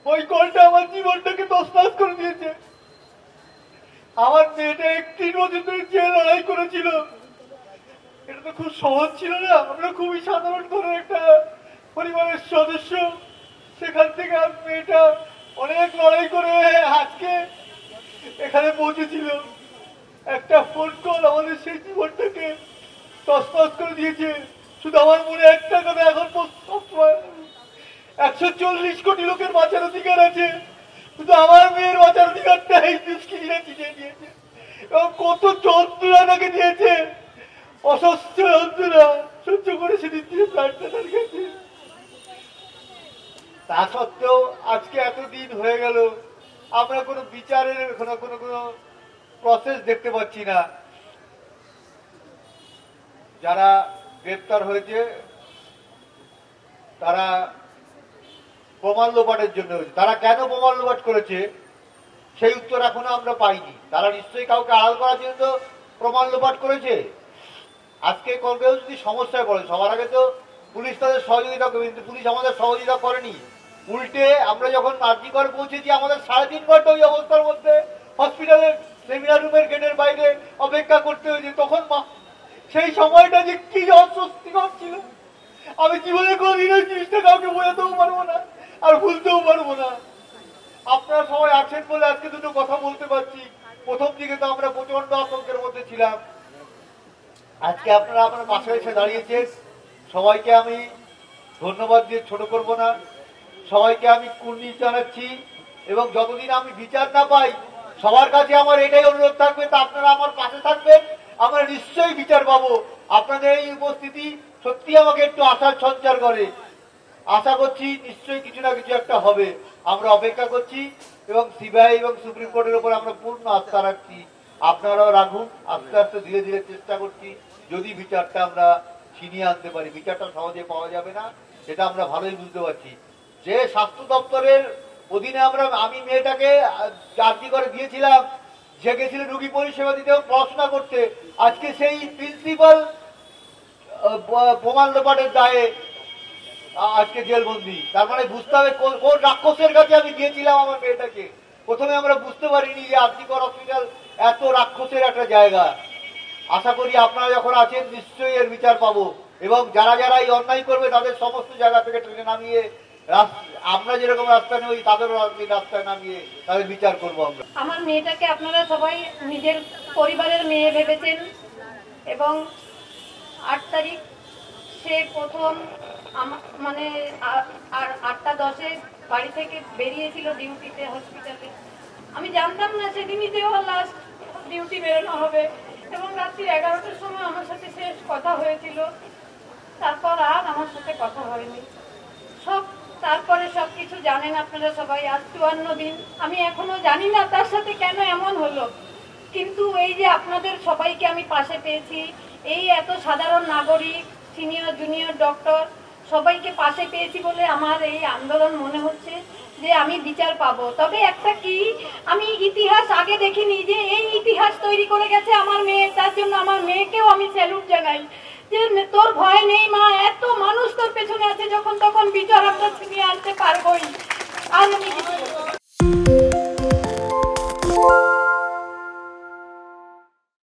ওই কলটা আমার জীবনটাকে তছনছ করে দিয়েছে। আমার মেয়েটা 31 বছর ধরে যে লড়াই করেছিল, এটা তো খুব সহজ ছিল না। আমরা খুবই সাধারণ ধরনের একটা পরিবারের সদস্য, সেখান থেকে মেয়েটা অনেক লড়াই করে আজকে এখানে পৌঁছেছিল। একটা ফোন কল আমাদের সেই জীবনটাকে তছনছ করে দিয়েছে। শুধু আমার মনে একটা কথা, এখন 140 কোটি লোকের বাঁচার অধিকার আছে, শুধু আমার মেয়ের বাঁচার অধিকারটা এই দুষ্কৃতীরা চিনিয়ে দিয়েছে। এবং কত যন্ত্রণা তাকে দিয়েছে, অসহ্য যন্ত্রণা সহ্য করে সেদিন দিয়ে প্রাণটা তার গেছে। তা সত্ত্বেও আজকে এতদিন হয়ে গেল, আমরা কোনো বিচারের কোনো প্রসেস দেখতে পাচ্ছি না। যারা গ্রেপ্তার হয়েছে তারা প্রমাণ লোপাটের জন্য হয়েছে। তারা কেন প্রমাণ লোপাট করেছে সেই উত্তর এখনো আমরা পাইনি। তারা নিশ্চয়ই কাউকে আড়াল করার জন্য প্রমাণ লোপাট করেছে। আজকে কেউ যদি সমস্যায় পড়ে, সবার আগে তো পুলিশ তাদের সহযোগিতা করবে, কিন্তু পুলিশ আমাদের সহযোগিতা করেনি। উল্টে আমরা যখন আরজিকর পৌঁছেছি, আমাদের 3.5 ঘন্টা ওই অবস্থার মধ্যে হসপিটালের সেমিনার রুমের গেটের বাইরে অপেক্ষা করতে হয়েছে। তখন সেই সময়টা যে কি অস্বস্তিকর ছিল, আমি জীবনে কোনোদিন ওই জিনিসটা কাউকে বোঝাতেও পারবো না, আর ভুলতেও পারবো না। আপনারা সবাই আছেন বলে আজকে দুটো কথা বলতে পারছি। প্রথম দিকে তো আমরা প্রচন্ড আতঙ্কের মধ্যে ছিলাম। আজকে আপনারা আপনার পাশে এসে দাঁড়িয়েছেন, সবাইকে আমি ধন্যবাদ দিয়ে ছোট করব না। সবাইকে আমি কুর্নিশ জানাচ্ছি, এবং যতদিন আমি বিচার না পাই সবার কাছে আমার এটাই অনুরোধ থাকবে, তা আপনারা আমার পাশে থাকবেন, আমরা নিশ্চয়ই বিচার পাবো। আপনাদের এই উপস্থিতি সত্যি আমাকে একটু আশার সঞ্চার করে। আশা করছি নিশ্চয়ই কিছু না কিছু একটা হবে। আমরা অপেক্ষা করছি এবং সিবিআই এবং সুপ্রিম কোর্টের উপর আমরা পূর্ণ আস্থা রাখছি। আপনারাও রাখুন। আস্তে আস্তে ধীরে ধীরে চেষ্টা করছি, যদি বিচারটা আমরা ছিনিয়ে আনতে পারি। বিচারটা সহজে পাওয়া যাবে না, সেটা আমরা ভালোই বুঝতে পারছি। যে স্বাস্থ্য দপ্তরের অধীনে আমি মেয়েটাকে চাকরি করে দিয়েছিলাম, যে গেছিল রুগী পরিষেবা দিতে এবং পড়াশোনা করতে, আজকে সেই প্রিন্সিপাল প্রমাণ লোপাটের দায়ে আজকে জেলবন্দি। তার মানে বুঝতে হবে কোন রাক্ষসের কাছে আমি দিয়েছিলাম আমার মেয়েটাকে। প্রথমে আমরা বুঝতে পারিনি যে আরজিকর হসপিটাল এত রাক্ষসের একটা জায়গা। আশা করি আপনারা যখন আছেন নিশ্চয়ই এর বিচার পাবো, এবং যারা যারা এই অন্যায় করবে তাদের সমস্ত জায়গা থেকে ট্রেনে নামিয়ে আমরা যেরকম রাস্তায় নেই তাদেরও রাস্তায় নামিয়ে তাদের বিচার করবো আমরা। আমার মেয়েটাকে আপনারা সবাই নিজের পরিবারের মেয়ে ভেবেছেন, এবং 8 তারিখ সে প্রথম মানে 8টা 10-এ বাড়ি থেকে বেরিয়েছিল ডিউটিতে হসপিটালে। আমি জানতাম না সেদিনই যে ওর লাস্ট ডিউটি বেরোনো হবে, এবং রাত্রি 11টার সময় আমার সাথে শেষ কথা হয়েছিল। তারপর আর আমার সাথে কথা হয়নি। তারপরে সবকিছু জানেন আপনারা সবাই। আজ 54 দিন। আমি এখনো জানি না তার সাথে কেন এমন হলো, কিন্তু এই যে আপনাদের সবাইকে আমি পাশে পেয়েছি, এই এত সাধারণ নাগরিক, সিনিয়র জুনিয়র ডক্টর সবাইকে পাশে পেয়েছি বলে আমার এই আন্দোলন মনে হচ্ছে যে আমি বিচার পাবো। তবে একটা কি, আমি ইতিহাস আগে দেখিনি, যে এই ইতিহাস তৈরি করে গেছে আমার মেয়ে। তার জন্য আমার মেয়েকেও আমি স্যালুট জানাই, যে তোর ভয় নেই মা, এত মানুষ তোর পেছনে আছে, যখন তখন বিচার আমরা ছিনিয়ে আনতে পারবোই। আর আমি কিছু